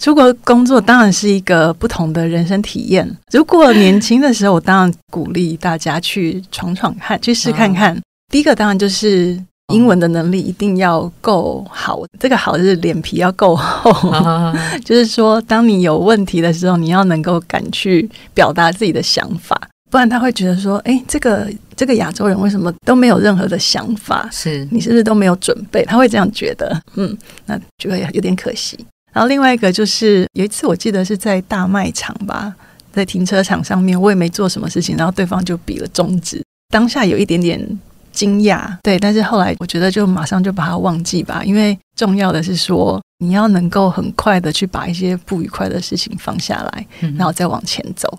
出国工作当然是一个不同的人生体验。如果年轻的时候，我当然鼓励大家去闯闯看，去试看看。第一个当然就是英文的能力一定要够好，这个好就是脸皮要够厚，就是说当你有问题的时候，你要能够敢去表达自己的想法，不然他会觉得说这个亚洲人为什么都没有任何的想法， 是你是不是都没有准备，他会这样觉得，那觉得有点可惜。然后另外一个就是有一次我记得是在大卖场吧，在停车场上面，我也没做什么事情，然后对方就比了中指，当下有一点点惊讶，对，但是后来我觉得就马上就把它忘记吧，因为重要的是说你要能够很快的去把一些不愉快的事情放下来，然后再往前走。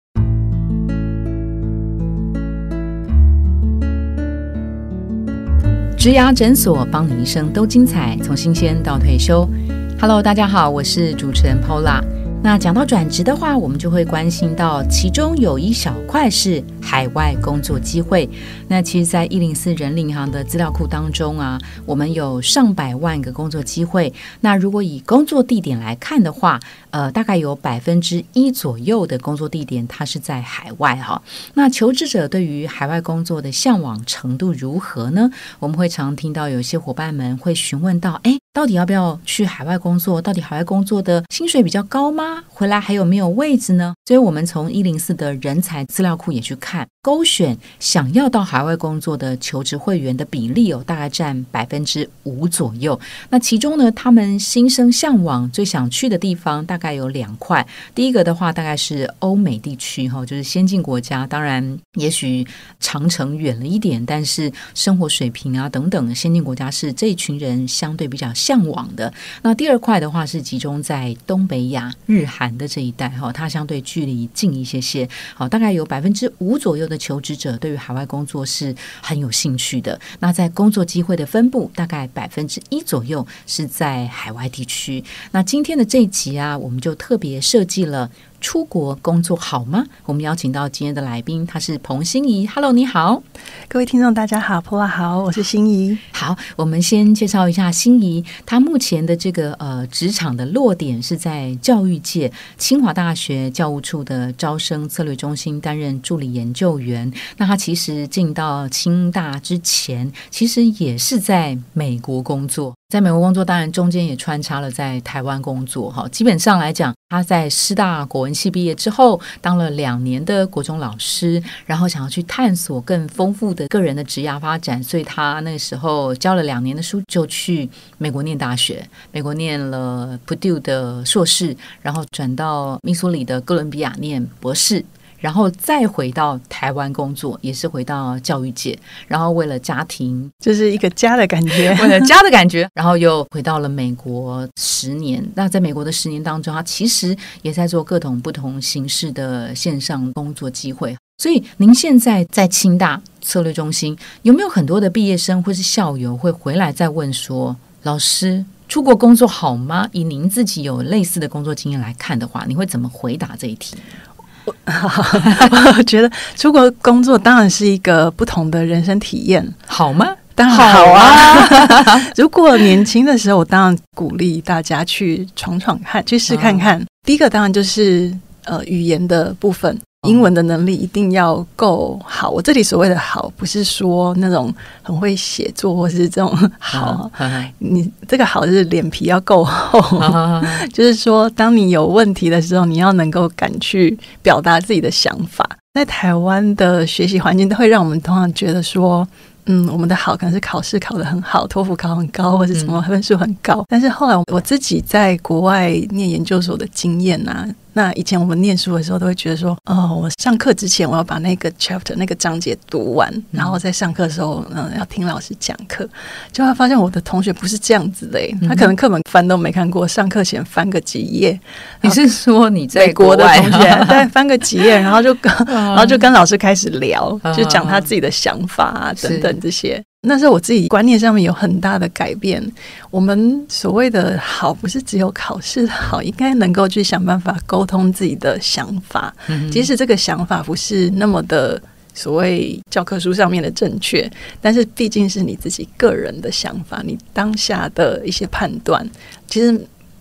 职涯诊所，帮你一生都精彩，从新鲜到退休。Hello， 大家好，我是主持人 Paula。那讲到转职的话，我们就会关心到其中有一小块是海外工作机会。那其实在104人力银行的资料库当中啊，我们有上百万个工作机会。那如果以工作地点来看的话，大概有1%左右的工作地点它是在海外哈。那求职者对于海外工作的向往程度如何呢？我们会常听到有些伙伴们会询问到，到底要不要去海外工作？到底海外工作的薪水比较高吗？回来还有没有位置呢？所以我们从104的人才资料库也去看，勾选想要到海外工作的求职会员的比例大概占5%左右。那其中呢，他们心生向往最想去的地方大概有2块。第一个的话大概是欧美地区，就是先进国家，当然也许长程远了一点，但是生活水平啊等等的先进国家是这一群人相对比较向往的。那第2块的话是集中在东北亚日韩的这一带，它相对距离近一些，大概有5%左右的求职者对于海外工作是很有兴趣的。那在工作机会的分布大概1%左右是在海外地区。那今天的这一集啊，我们就特别设计了出国工作好吗？我们邀请到今天的来宾，他是彭欣怡。 Hello， 你好。 各位听众大家好，Paula好，我是欣怡。 好，我们先介绍一下欣怡，她目前的这个职场的落点是在教育界，清华大学教务处的招生策略中心担任助理研究员。那她其实进到清大之前，其实也是在美国工作，在美国工作当然中间也穿插了在台湾工作。基本上来讲，他在师大国文系毕业之后当了2年的国中老师，然后想要去探索更丰富的个人的职业发展，所以他那个时候教了2年的书，就去美国念大学，美国念了 Purdue 的硕士，然后转到密苏里的哥伦比亚念博士，然后再回到台湾工作，也是回到教育界，然后为了家庭， 就是一个家的感觉为了家的感觉，然后又回到了美国10年。那在美国的10年当中，他其实也在做各种不同形式的线上工作机会。所以您现在在清大策略中心，有没有很多的毕业生或是校友会回来再问说，老师出国工作好吗？以您自己有类似的工作经验来看的话，你会怎么回答这一题？ 我觉得出国工作当然是一个不同的人生体验， 好吗？ 当然好啊。如果年轻的时候，我当然鼓励大家去闯闯看，去试看看。第一个当然就是语言的部分，英文的能力一定要够好。我这里所谓的好，不是说那种很会写作或是这种好，你这个好就是脸皮要够厚，就是说当你有问题的时候，你要能够敢去表达自己的想法。在台湾的学习环境都会让我们通常觉得说我们的好可能是考试考得很好，托福考很高，或者什么分数很高。但是后来我自己在国外念研究所的经验啊，那以前我们念书的时候都会觉得说我上课之前我要把那个 chapter 那个章节读完，然后在上课的时候要听老师讲课。就会发现我的同学不是这样子的他可能课本翻都没看过，上课前翻个几页。 你是说你在美国的同学对，翻个几页，然后就跟老师开始聊，就讲他自己的想法啊等等这些。那时候我自己观念上面有很大的改变，我们所谓的好不是只有考试的好，应该能够去想办法沟通自己的想法，即使这个想法不是那么的所谓教科书上面的正确，但是毕竟是你自己个人的想法，你当下的一些判断，其实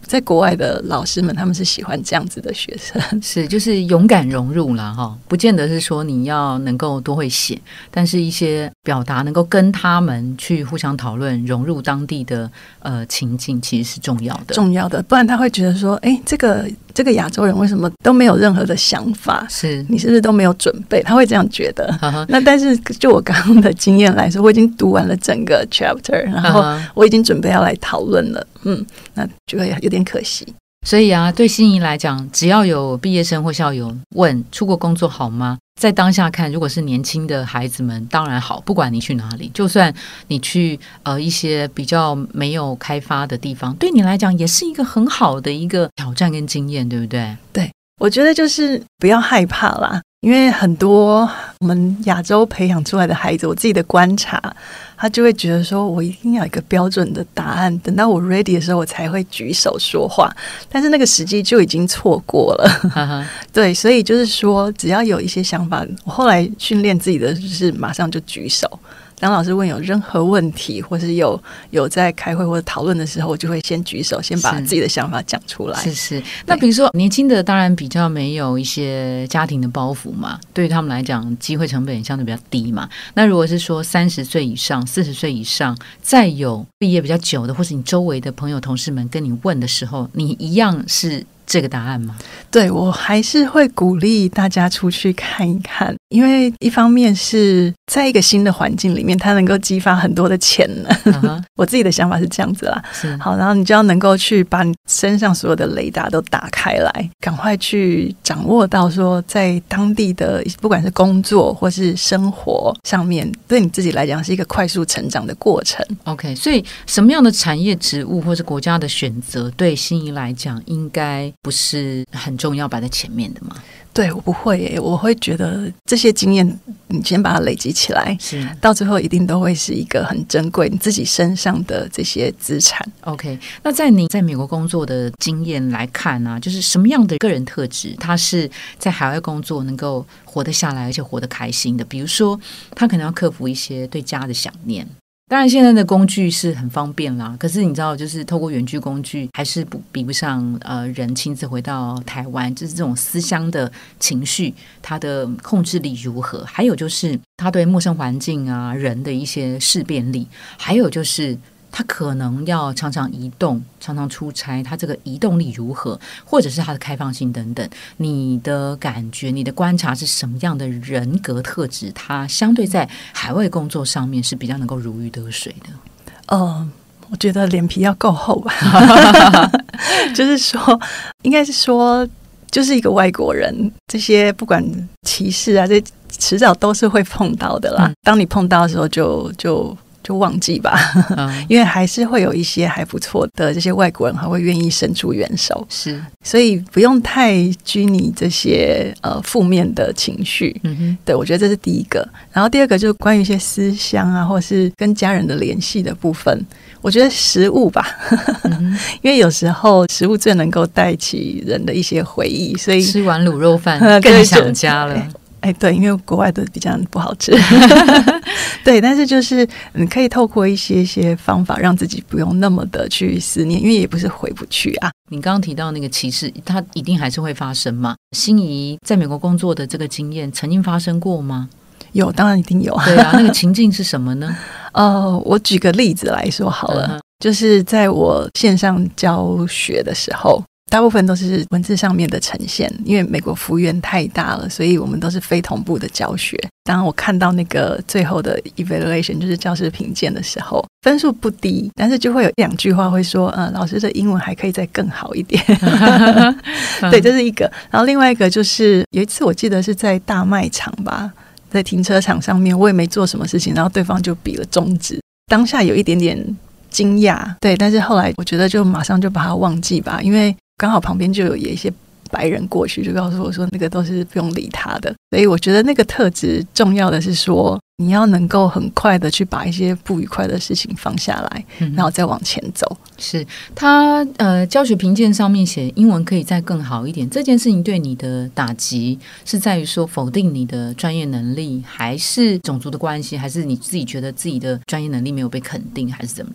在国外的老师们他们是喜欢这样子的学生， 是就是勇敢融入啦哈，不见得是说你要能够多会写，但是一些表达能够跟他们去互相讨论，融入当地的情境，其实是重要的， 不然他会觉得说，哎，这个亚洲人为什么都没有任何的想法？ 是你是不是都没有准备？他会这样觉得。那但是就我刚刚的经验来说，我已经读完了整个 chapter， 然后我已经准备要来讨论了。那就会有点可惜。 所以啊，对心怡来讲，只要有毕业生或校友问出国工作好吗？在当下看，如果是年轻的孩子们，当然好，不管你去哪里，就算你去一些比较没有开发的地方，对你来讲也是一个很好的一个挑战跟经验，对不对？ 对，我觉得就是不要害怕啦，因为很多我们亚洲培养出来的孩子，我自己的观察，他就会觉得说我一定要有一个标准的答案，等到我 ready 的时候我才会举手说话，但是那个时机就已经错过了对，所以就是说只要有一些想法，我后来训练自己的就是马上就举手，当老师问有任何问题或是有在开会或者讨论的时候，我就会先举手，先把自己的想法讲出来。 是那比如说年轻的当然比较没有一些家庭的包袱嘛，对于他们来讲机会成本也相对比较低嘛。那如果是说30岁以上40岁以上再有毕业比较久的，或是你周围的朋友同事们跟你问的时候，你一样是这个答案吗？ 对，我还是会鼓励大家出去看一看，因为一方面是在一个新的环境里面，它能够激发很多的潜能我自己的想法是这样子啦。好，然后你就要能够去把你身上所有的雷达都打开来，赶快去掌握到说在当地的不管是工作或是生活上面，对你自己来讲是一个快速成长的过程。 OK， 所以什么样的产业职务或是国家的选择对心怡来讲应该不是很重要摆在前面的吗？ 对，我不会耶，我会觉得这些经验你先把它累积起来，是到最后一定都会是一个很珍贵你自己身上的这些资产。 OK， 那在你在美国工作的经验来看啊，就是什么样的个人特质他是在海外工作能够活得下来而且活得开心的？比如说他可能要克服一些对家的想念，当然现在的工具是很方便啦，可是你知道就是透过远距工具还是比不上人亲自回到台湾，就是这种思乡的情绪他的控制力如何，还有就是他对陌生环境啊人的一些识辨力，还有就是他可能要常常移动常常出差，他这个移动力如何，或者是他的开放性等等，你的感觉你的观察是什么样的人格特质他相对在海外工作上面是比较能够如鱼得水的？ 我觉得脸皮要够厚吧就是说应该是说就是一个外国人，这些不管歧视啊这迟早都是会碰到的啦，当你碰到的时候就忘记吧因为还是会有一些还不错的这些外国人还会愿意伸出援手，是，所以不用太拘泥这些负面的情绪。对，我觉得这是第一个。然后第二个就是关于一些思乡啊或是跟家人的联系的部分，我觉得食物吧因为有时候食物最能够带起人的一些回忆，所以吃完卤肉饭更想家了对，因为国外的比较不好吃对，但是就是你可以透过一些方法让自己不用那么的去思念，因为也不是回不去啊。 你刚刚提到那个歧视它一定还是会发生嘛？心怡在美国工作的这个经验曾经发生过吗？ 有，当然一定有对啊，那个情境是什么呢？ 我举个例子来说好了，就是在我线上教学的时候，大部分都是文字上面的呈现，因为美国幅员太大了，所以我们都是非同步的教学。当我看到那个最后的 evaluation 就是教师评鉴的时候，分数不低，但是就会有2句话会说老师的英文还可以再更好一点对，这是一个。然后另外一个就是有一次我记得是在大卖场吧，在停车场上面，我也没做什么事情，然后对方就比了中指，当下有一点点惊讶，对，但是后来我觉得就马上就把它忘记吧，因为刚好旁边就有一些白人过去就告诉我说那个都是不用理他的，所以我觉得那个特质重要的是说你要能够很快的去把一些不愉快的事情放下来，然后再往前走。 是他教学评鉴上面写英文可以再更好一点，这件事情对你的打击是在于说否定你的专业能力，还是种族的关系，还是你自己觉得自己的专业能力没有被肯定，还是怎么样？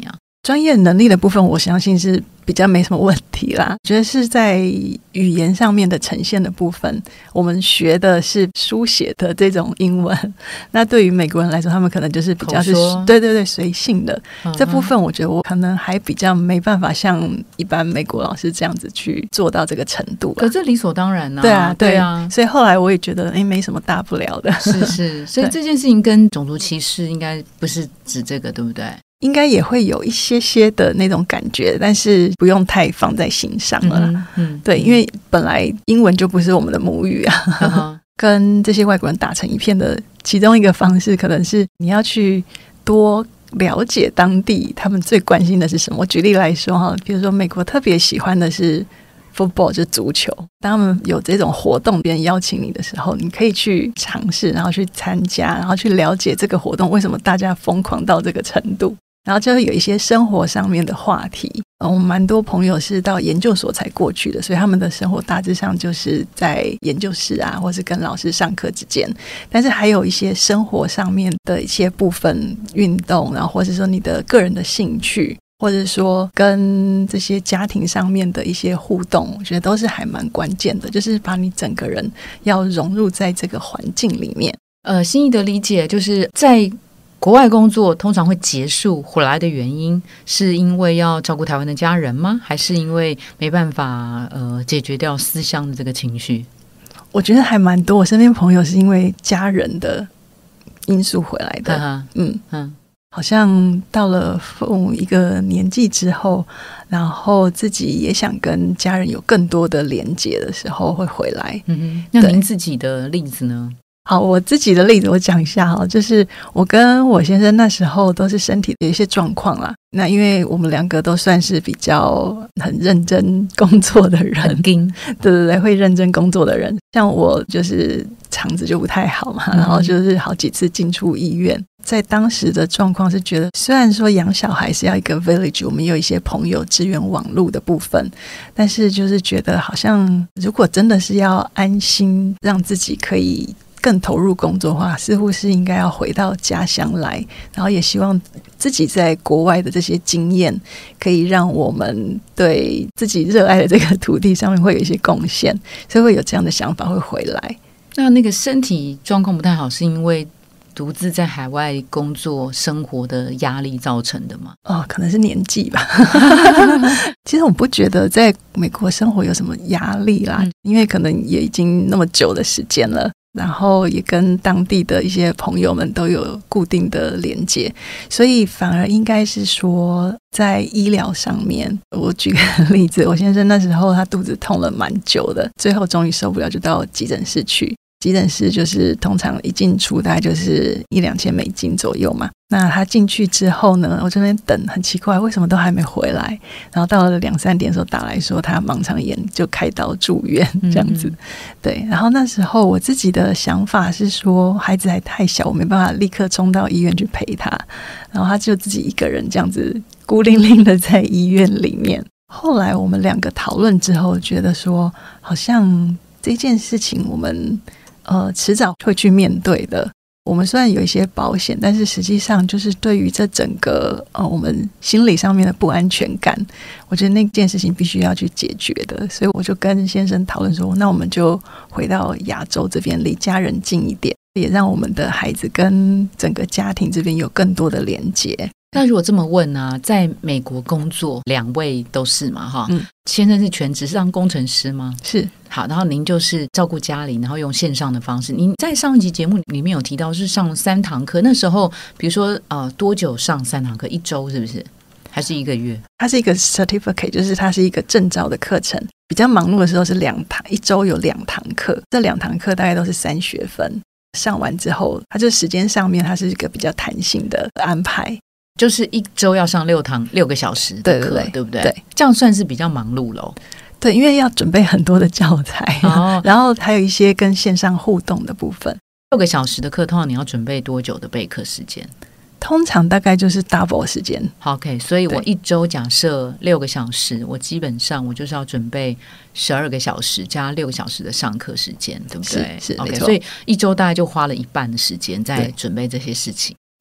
专业能力的部分我相信是比较没什么问题啦，觉得是在语言上面的呈现的部分，我们学的是书写的这种英文，那对于美国人来说他们可能就是比较是对随性的，这部分我觉得我可能还比较没办法像一般美国老师这样子去做到这个程度， 可这理所当然啊。对啊，所以后来我也觉得没什么大不了的。 是所以这件事情跟种族歧视应该不是指这个，对不对？ 应该也会有一些的那种感觉，但是不用太放在心上了。对，因为本来英文就不是我们的母语啊，跟这些外国人打成一片的其中一个方式，可能是你要去多了解当地他们最关心的是什么。我举例来说哈，比如说美国特别喜欢的是 football， 就是足球。当他们有这种活动，别人邀请你的时候，你可以去尝试，然后去参加，然后去了解这个活动为什么大家疯狂到这个程度。然后就会有一些生活上面的话题，我们蛮多朋友是到研究所才过去的，所以他们的生活大致上就是在研究室啊，或是跟老师上课之间，但是还有一些生活上面的一些部分，运动，然后或者说你的个人的兴趣，或者说跟这些家庭上面的一些互动，我觉得都是还蛮关键的，就是把你整个人要融入在这个环境里面。 心怡的理解就是在国外工作通常会结束回来的原因是因为要照顾台湾的家人吗？还是因为没办法解决掉思乡的这个情绪？ 我觉得还蛮多，我身边朋友是因为家人的因素回来的。好像到了父母一个年纪之后，然后自己也想跟家人有更多的连结的时候会回来。 那您自己的例子呢？ 好，我自己的例子我讲一下哈，就是我跟我先生那时候都是身体有一些状况啦。那因为我们两个都算是比较很认真工作的人， 很硬， 对，会认真工作的人。像我就是肠子就不太好嘛，然后就是好几次进出医院。在当时的状况是觉得，虽然说养小孩是要一个 village， 我们有一些朋友支援网络的部分，但是就是觉得好像如果真的是要安心让自己可以更投入工作的话，似乎是应该要回到家乡来，然后也希望自己在国外的这些经验可以让我们对自己热爱的这个土地上面会有一些贡献，所以会有这样的想法会回来。 那个身体状况不太好是因为独自在海外工作生活的压力造成的吗？ 可能是年纪吧。其实我不觉得在美国生活有什么压力啦，因为可能也已经那么久的时间了，然后也跟当地的一些朋友们都有固定的连接，所以反而应该是说在医疗上面。我举个例子，我先生那时候他肚子痛了蛮久的，最后终于受不了就到急诊室去。急诊室就是通常一进出大概就是$1000-2000左右嘛。那他进去之后呢，我这边等很奇怪，为什么都还没回来？然后到了2-3点的时候打来说他盲肠炎，就开刀住院这样子。对，然后那时候我自己的想法是说，孩子还太小，我没办法立刻冲到医院去陪他，然后他就自己一个人这样子孤零零的在医院里面。后来我们两个讨论之后，觉得说好像这件事情我们迟早会去面对的。我们虽然有一些保险，但是实际上就是对于这整个我们心理上面的不安全感，我觉得那件事情必须要去解决的。所以我就跟先生讨论说，那我们就回到亚洲这边，离家人近一点，也让我们的孩子跟整个家庭这边有更多的连结。 那如果这么问呢，在美国工作2位都是嘛哈？先生是全职是当工程师吗？ 是。 好，然后您就是照顾家里，然后用线上的方式。您在上一集节目里面有提到是上3堂课，那时候比如说多久上3堂课？1周是不是？还是1个月？ 它是一个 certificate， 就是它是一个证照的课程。比较忙碌的时候是2堂，1周有2堂课，这2堂课大概都是3学分。上完之后，它就时间上面它是一个比较弹性的安排。 就是1周要上6个小时的课，对不对？ 对， 这样算是比较忙碌咯。 对，因为要准备很多的教材，然后还有一些跟线上互动的部分。 6个小时的课，通常你要准备多久的备课时间？ 通常大概就是 double 时间。 OK， 所以我1周假设6个小时，我基本上我就是要准备12个小时加6个小时的上课时间，对不对？ 是 OK， 没错。 所以1周大概就花了1半的时间在准备这些事情。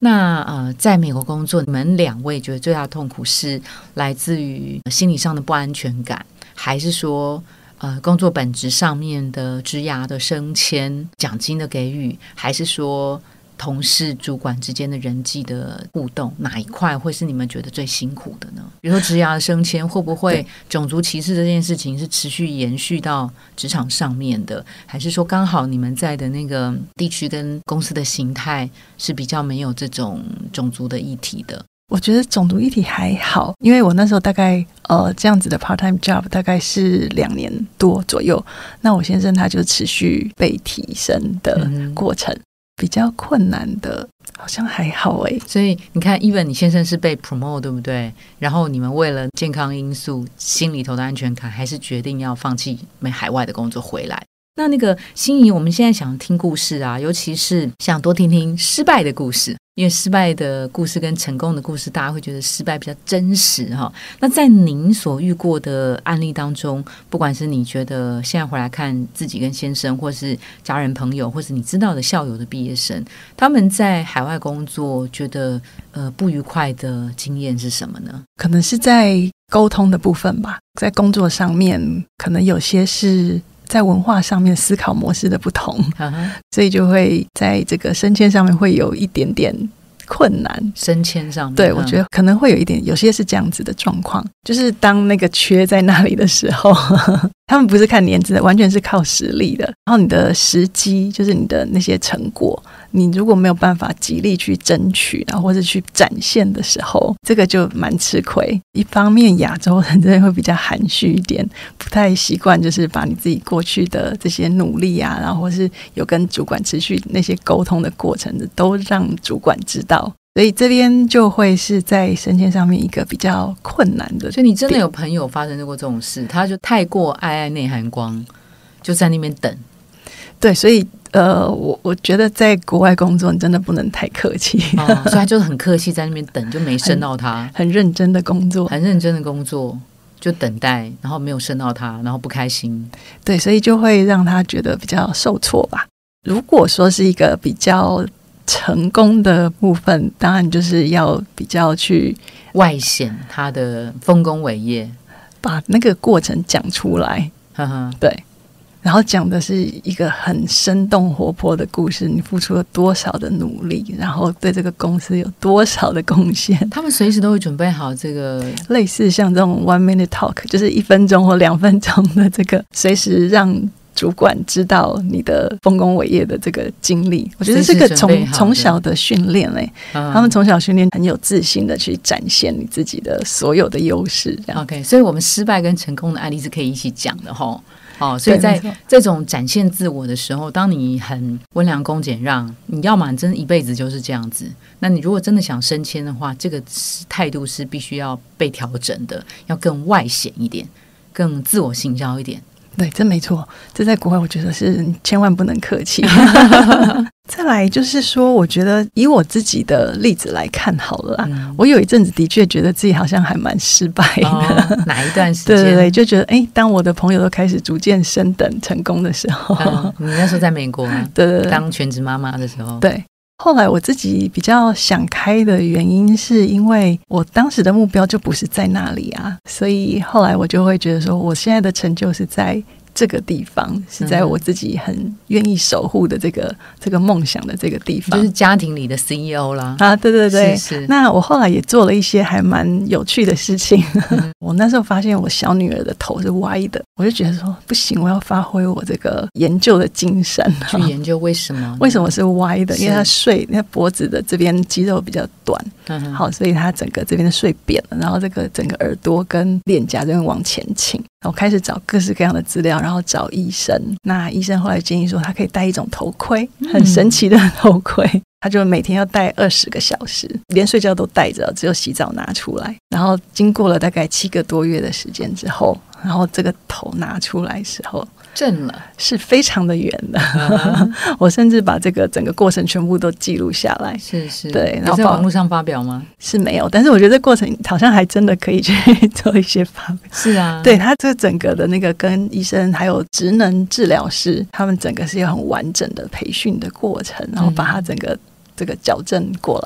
那在美国工作，你们2位觉得最大的痛苦是来自于心理上的不安全感，还是说工作本质上面的职涯的升迁、奖金的给予，还是说同事、主管之间的人际的互动，哪一块会是你们觉得最辛苦的呢？比如说职涯的升迁，会不会种族歧视这件事情是持续延续到职场上面的，还是说刚好你们在的那个地区跟公司的形态是比较没有这种种族的议题的？ 我觉得种族议题还好，因为我那时候大概这样子的 part time job 大概是2年多左右，那我先生他就持续被提升的过程。比较困难的好像还好欸。 所以你看 even 你先生是被 promote 对不对，然后你们为了健康因素心里头的安全感还是决定要放弃海外的工作回来。那个心怡，我们现在想听故事啊，尤其是想多听听失败的故事，因为失败的故事跟成功的故事大家会觉得失败比较真实哈。那在您所遇过的案例当中，不管是你觉得现在回来看自己跟先生，或是家人朋友，或是你知道的校友的毕业生，他们在海外工作觉得不愉快的经验是什么呢？ 可能是在沟通的部分吧，在工作上面可能有些是在文化上面思考模式的不同，所以就会在这个升迁上面会有一点点困难。 升迁上面， 对，我觉得可能会有一点，有些是这样子的状况，就是当那个缺在那里的时候他们不是看年资的，完全是靠实力的，然后你的时机就是你的那些成果，你如果没有办法极力去争取，然后或者去展现的时候，这个就蛮吃亏。一方面亚洲人真的会比较含蓄一点，不太习惯就是把你自己过去的这些努力啊，然后或是有跟主管持续那些沟通的过程都让主管知道，所以这边就会是在升迁上面一个比较困难的。 所以你真的有朋友发生过这种事，他就太过爱内涵光，就在那边等。 对，所以我觉得在国外工作你真的不能太客气， 所以他就是很客气在那边等，就没升到他， 很认真的工作， 很认真的工作，就等待，然后没有升到他，然后不开心。 对，所以就会让他觉得比较受挫吧。如果说是一个比较成功的部分，当然就是要比较去外显他的丰功伟业， 把那个过程讲出来。对，然后讲的是一个很生动活泼的故事，你付出了多少的努力，然后对这个公司有多少的贡献。 他们随时都会准备好这个类似像这种 1 minute talk， 就是1分钟或2分钟的这个，随时让主管知道你的丰功伟业的这个经历。我觉得这个从小的训练他们从小训练很有自信的去展现你自己的所有的优势。 OK， 所以我们失败跟成功的案例是可以一起讲的齁。所以在这种展现自我的时候，当你很温良恭俭让，你要嘛你真的一辈子就是这样子，那你如果真的想升迁的话，这个态度是必须要被调整的，要更外显一点，更自我行销一点。 对，这没错，这在国外我觉得是千万不能客气再来就是说，我觉得以我自己的例子来看好了啦，我有一阵子的确觉得自己好像还蛮失败的。 哪一段时间？ 对对对，就觉得当我的朋友都开始逐渐升等成功的时候， 你那时候在美国吗？ 对对对， 当全职妈妈的时候。 对，后来我自己比较想开的原因是因为我当时的目标就不是在那里啊，所以后来我就会觉得说，我现在的成就是在这个地方，是在我自己很愿意守护的这个梦想的这个地方， 就是家庭里的 CEO 啦。 对对对， 是。 那我后来也做了一些还蛮有趣的事情我那时候发现我小女儿的头是歪的，我就觉得说不行，我要发挥我这个研究的精神去研究为什么是歪的，因为她她脖子的这边肌肉比较短，好，所以她整个这边的睡扁了，然后这个整个耳朵跟脸颊这边往前倾。我开始找各式各样的资料，然后找医生。那医生后来建议说，他可以戴一种头盔，很神奇的头盔。他就每天要戴20个小时，连睡觉都戴着，只有洗澡拿出来。然后经过了大概7个多月的时间之后，然后这个头拿出来的时候， 正了， 是非常的圆的我甚至把这个整个过程全部都记录下来。 是， 对，然后在网络上发表吗？ 是没有，但是我觉得这过程好像还真的可以去做一些发表。 是啊， 对，他这整个的那个跟医生还有职能治疗师，他们整个是有很完整的培训的过程，然后把他整个这个矫正过来。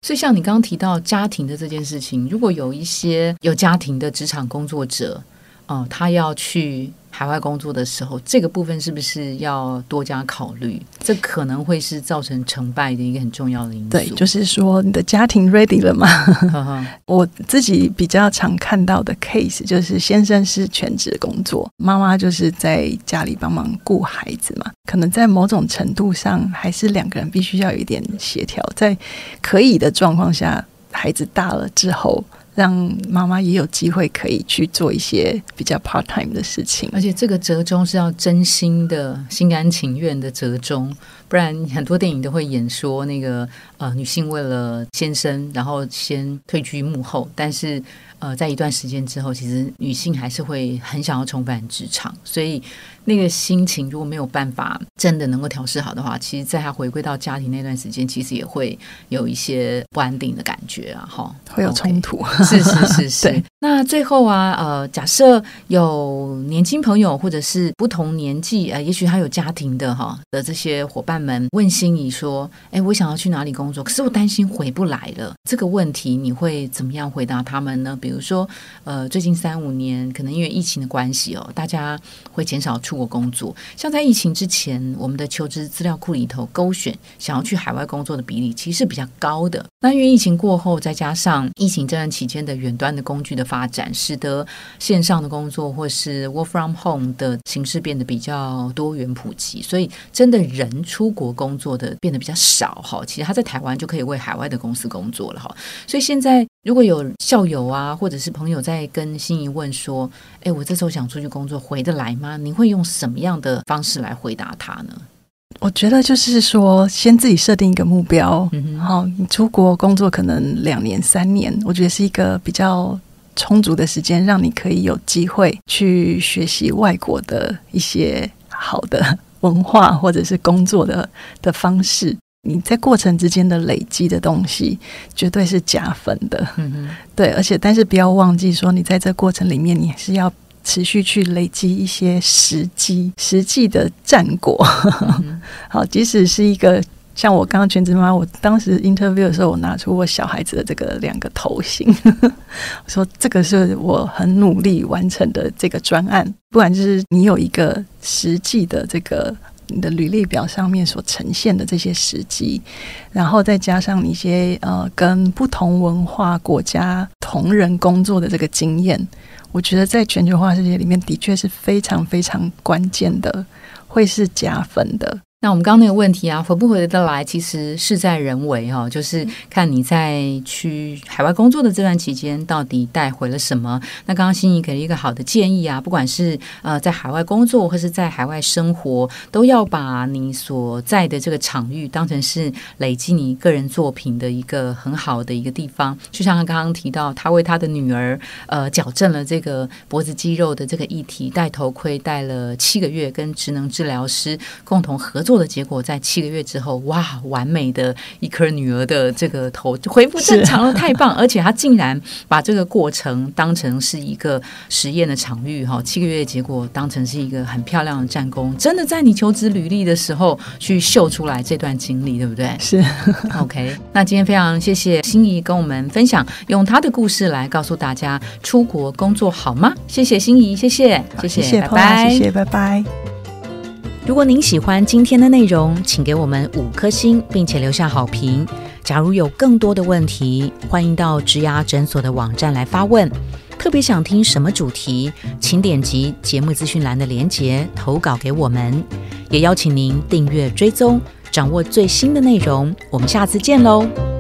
所以像你刚刚提到家庭的这件事情，如果有一些有家庭的职场工作者，他要去海外工作的时候，这个部分是不是要多加考虑？这可能会是造成成败的一个很重要的因素。 对，就是说你的家庭 ready 了吗？我自己比较常看到的 case 就是先生是全职工作，妈妈就是在家里帮忙顾孩子嘛，可能在某种程度上还是两个人必须要有一点协调，在可以的状况下，孩子大了之后让妈妈也有机会可以去做一些比较 part time 的事情， 而且这个折中是要真心的心甘情愿的折中，不然很多电影都会演说那个女性为了先生然后先退居幕后，但是在一段时间之后，其实女性还是会很想要重返职场，所以那个心情如果没有办法真的能够调试好的话，其实在她回归到家庭那段时间，其实也会有一些不安定的感觉啊， 会有冲突。 是对。那最后啊，假设有年轻朋友或者是不同年纪也许他有家庭的这些伙伴们问心怡说，我想要去哪里工作，可是我担心回不来了，这个问题你会怎么样回答他们呢？比如说最近3-5年可能因为疫情的关系大家会减少出国工作，像在疫情之前，我们的求职资料库里头勾选想要去海外工作的比例其实是比较高的。那因为疫情过后，再加上疫情这段期间的远端的工具的发展，使得线上的工作或是 work from home 的形式变得比较多元普及，所以真的人出国工作的变得比较少其实他在台湾就可以为海外的公司工作了所以现在如果有校友啊或者是朋友在跟心怡问说，我这时候想出去工作回得来吗？您会用什么样的方式来回答他呢？ 我觉得就是说先自己设定一个目标，你出国工作可能2年3年，我觉得是一个比较充足的时间，让你可以有机会去学习外国的一些好的文化或者是工作的方式，你在过程之间的累积的东西绝对是加分的。对，而且但是不要忘记说你在这过程里面你是要持续去累积一些实际的战果。好，即使是一个像我刚刚全职妈妈，我当时 interview 的时候，我拿出我小孩子的这个2个头型，我说这个是我很努力完成的这个专案，不然就是你有一个实际的这个你的履历表上面所呈现的这些时机，然后再加上你一些跟不同文化国家同仁工作的这个经验，我觉得在全球化世界里面的确是非常非常关键的，会是加分的。 那我们刚刚那个问题啊，回不回得来其实事在人为就是看你在去海外工作的这段期间到底带回了什么。那刚刚心怡给了一个好的建议啊，不管是在海外工作或是在海外生活，都要把你所在的这个场域当成是累积你个人作品的一个很好的一个地方。就像他刚刚提到，他为他的女儿矫正了这个脖子肌肉的这个议题，戴头盔戴了7个月，跟职能治疗师共同合作的结果，在7个月之后，哇，完美的一颗女儿的这个头就恢复正常了，太棒！而且他竟然把这个过程当成是一个实验的场域，7个月的结果当成是一个很漂亮的战功，真的在你求职履历的时候去秀出来这段经历，对不对？ 是。 OK， 那今天非常谢谢心怡跟我们分享，用她的故事来告诉大家出国工作好吗？谢谢心怡，谢谢， 拜拜，谢谢，拜拜。 如果您喜欢今天的内容，请给我们5颗星，并且留下好评。假如有更多的问题，欢迎到职涯诊所的网站来发问。特别想听什么主题，请点击节目资讯栏的连结投稿给我们。也邀请您订阅追踪，掌握最新的内容。我们下次见喽。